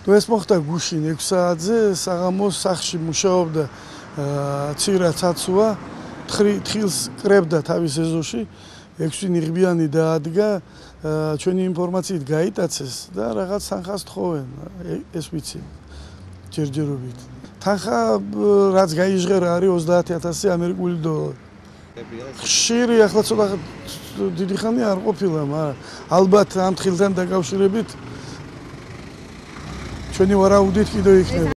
თუ ეს მოხდა გუშინ 6 საათზე საღამოს სახლში მუშაობდა ცირა ცაცუა თხილს კრებდა თავის ეზოში 6 ნიღბიანი დაადგა ჩვენი ინფორმაციით გაიტაცეს და რაღაც თანხას თხოვენ ეს ვიცი ჯერჯერობით თანხა რაც გაიჟღერა არის 30000 ამერიკული დოლარი ხშირი ახლა ცოტა დიდი ხანი არ ყოფილა მაგრამ ალბათ ამ თხილთან დაკავშირებით ჩვენი ვარაუდით კიდევ იქნება